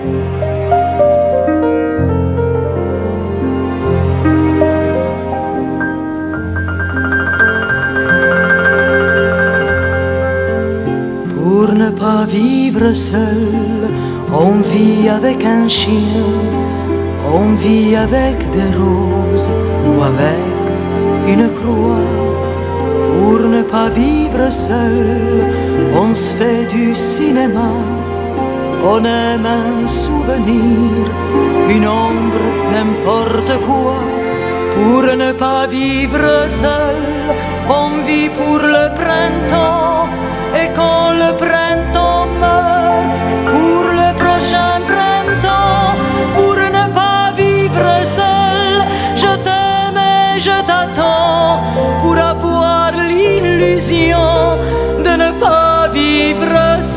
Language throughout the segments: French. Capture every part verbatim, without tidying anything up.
Pour ne pas vivre seul, on vit avec un chien, on vit avec des roses ou avec une croix. Pour ne pas vivre seul, on se fait du cinéma, on aime un souvenir, une ombre, n'importe quoi. Pour ne pas vivre seul, on vit pour le printemps. Et quand le printemps meurt, pour le prochain printemps, pour ne pas vivre seul, je t'aime et je t'attends, pour avoir l'illusion de ne pas vivre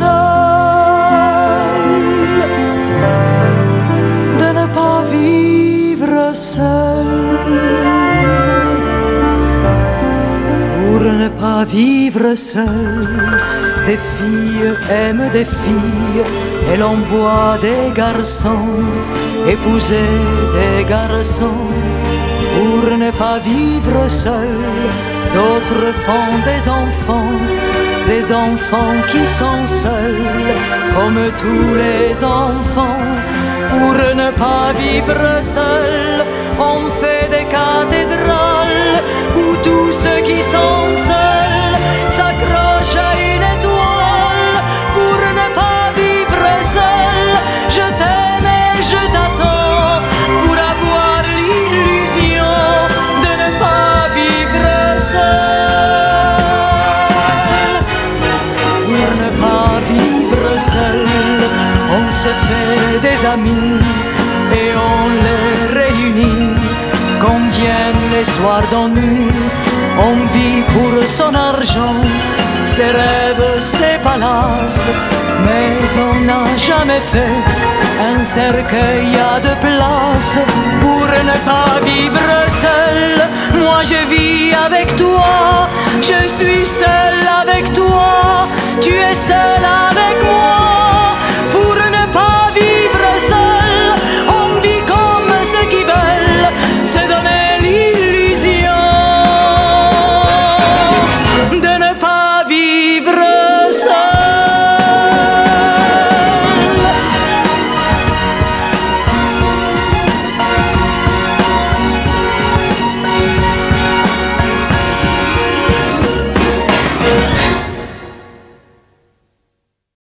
seul, de ne pas vivre seul. Pour ne pas vivre seul, des filles aiment des filles, et l'on voit des garçons épouser des garçons. Pour ne pas vivre seul, d'autres font des enfants, des enfants qui sont seuls, comme tous les enfants. Pour ne pas vivre seul, on fait des cathédrales où tous ceux qui sont seuls s'accrochent à une étoile. Pour ne pas vivre seul, je t'aime et je t'attends, pour avoir l'illusion de ne pas vivre seul. Pour ne pas vivre seul, on se fait des amis et on les réunit. Quand viennent les soirs d'ennui, on vit pour son argent, ses rêves, ses palaces, mais on n'a jamais fait un cercueil à deux places. Pour ne pas vivre seul, moi je vis avec toi, je suis seul avec toi, tu es seul avec